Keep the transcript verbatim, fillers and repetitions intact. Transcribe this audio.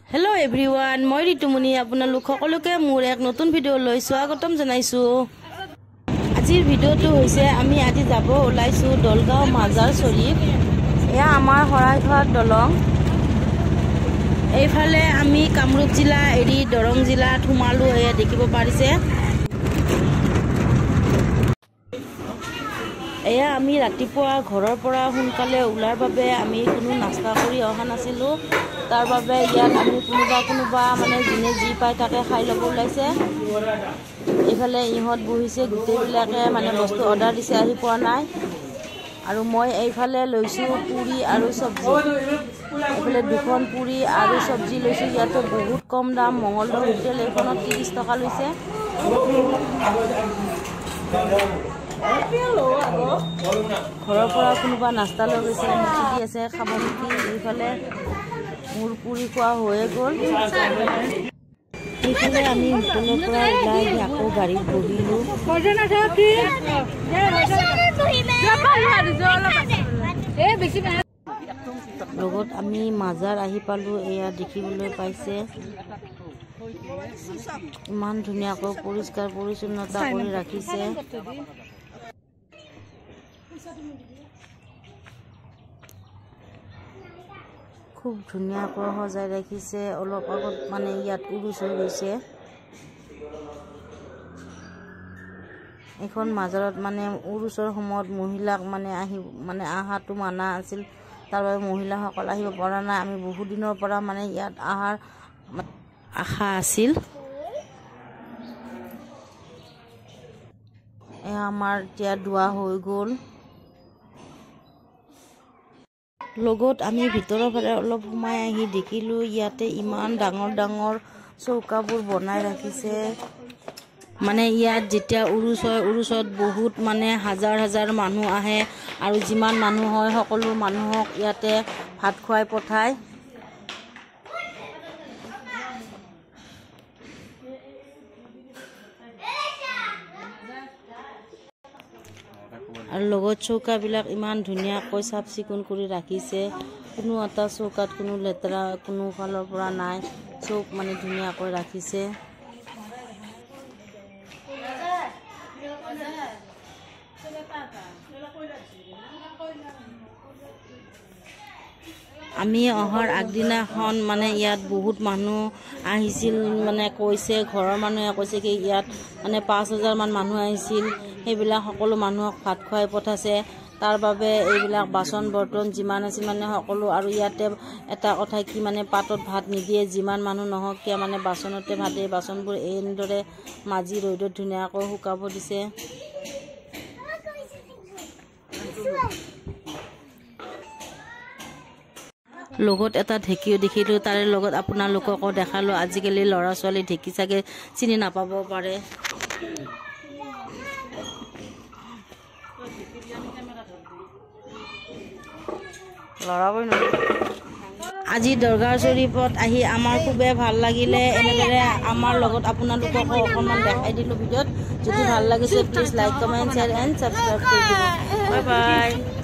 Hello everyone, মই ঋতুমণি আপোনালোক সকলোকে মোৰ এক নতুন ভিডিও লৈ স্বাগতম জনাইছো। আজিৰ ভিডিওটো হৈছে আমি আজি যাব ওলাইছো দলগাঁও মাজাৰ শৰীফ। এয়া আমাৰ হৰাইঘাট দলং। এইফালে আমি কামৰূপ জিলা এৰি দৰং জিলাত সোমালো, এয়া দেখিব পাৰিছে। এয়া আমি ৰাতিপুৱা ঘৰৰ পৰা সোনকালে ওলাৰ বাবে আমি কোনো নাস্তা কৰি অহা নাছিলো। তাৰ বাবে ইয়াত আমি কোনোবা কোনোবা মানে যোনে যি পায় তাকে খাই ল'ব ওলাইছে। এইফালে ইহঁত বহিছে, গোটেইবিলাকে মানে বস্তু অৰ্ডাৰ দিছে, আহি পোৱা নাই। আৰু মই এইফালে লৈছোঁ পুৰি আৰু চব্জি। এইফালে দুখন পুৰি আৰু চব্জি লৈছোঁ। ইয়াতো বহুত কম দাম। মঙলদৈ হোটেল এইখনত ত্ৰিছ টকা লৈছে। ঘৰৰ পৰা কোনোবা নাস্তা লৈ গৈছে, মুখি দি আছে, খাব নেকি। এইফালে মোৰ পুৰি খোৱা হৈয়ে গ'ল। সেইফালে আমি হোটেলৰ পৰা ওলাই আহি আকৌ গাড়ীত বহিলোঁ। লগত আমি মাজাৰ আহি পালোঁ। এয়া দেখিবলৈ পাইছে, ইমান ধুনীয়াকৈ পৰিষ্কাৰ পৰিচ্ছন্নতা কৰি ৰাখিছে। খুব ধুনীয়াকৈ সজাই ৰাখিছে। অলপ আগত মানে ইয়াত উৰুচ হৈ গৈছে। এখন মাজাৰত মানে উৰুচৰ সময়ত মহিলাক মানে আহি মানে আহাটো মানা আছিল। তাৰ বাবে মহিলাসকল আহিব পৰা নাই। আমি বহুত দিনৰ পৰা মানে ইয়াত আহাৰ আশা আছিল। এয়া আমাৰ এতিয়া দোৱা হৈ গ'ল। লগত আমি ভিতৰৰ ফালে অলপ সোমাই আহি দেখিলোঁ ইয়াতে ইমান ডাঙৰ ডাঙৰ চৌকাবোৰ বনাই ৰাখিছে। মানে ইয়াত যেতিয়া উৰুচ হয়, উৰুচত বহুত মানে হাজাৰ হাজাৰ মানুহ আহে আৰু যিমান মানুহ হয় সকলো মানুহক ইয়াতে ভাত খুৱাই পঠায়। আৰু লগত চৌকাবিলাক ইমান ধুনীয়াকৈ চাফ চিকুণ কৰি ৰাখিছে। কোনো এটা চৌকাত কোনো লেতেৰা কোনো ফালৰ পৰা নাই। চৌক মানে ধুনীয়াকৈ ৰাখিছে। আমি অহাৰ আগদিনাখন মানে ইয়াত বহুত মানুহ আহিছিল, মানে কৈছে ঘৰৰ মানুহে কৈছে কি ইয়াত মানে পাঁচ হাজাৰ মান মানুহ আহিছিল। সেইবিলাক সকলো মানুহক ভাত খুৱাই পঠাইছে। তাৰ বাবে এইবিলাক বাচন বৰ্তন যিমান আছে মানে সকলো। আৰু ইয়াতে এটা কথা কি মানে পাতত ভাত নিদিয়ে, যিমান মানুহ নহওক কিয় মানে বাচনতে ভাতে। বাচনবোৰ এনেদৰে মাজি ৰ'দত ধুনীয়াকৈ শুকাব দিছে। লগত এটা ঢেঁকীও দেখিলোঁ, তাৰে লগত আপোনালোককো দেখালোঁ। আজিকালি ল'ৰা ছোৱালী ঢেঁকী চাগে চিনি নাপাব পাৰে। আজি দৰগাহ শৰীফত আহি আমাৰ খুবেই ভাল লাগিলে। এনেদৰে আমাৰ লগত আপোনালোককো অকণমান দেখাই দিলোঁ ভিডিঅ'ত। যদি ভাল লাগিছে please like comment share and subscribe কৰি দিব। Bye bye.